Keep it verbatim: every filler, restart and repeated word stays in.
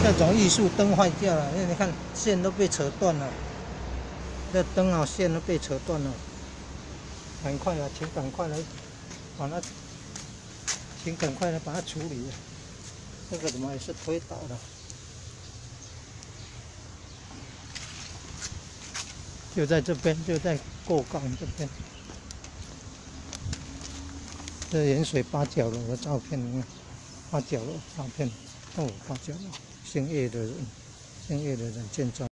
那种艺术灯坏掉了，因为你看线都被扯断了，这灯啊线都被扯断了，赶快啊，请赶快来把它，请赶快来把它处理。这个怎么也是推倒了？就在这边，就在过港这边。这盐水八角楼的照片，你看八角楼照片，哦，八角楼，姓叶的人，姓叶的人建造。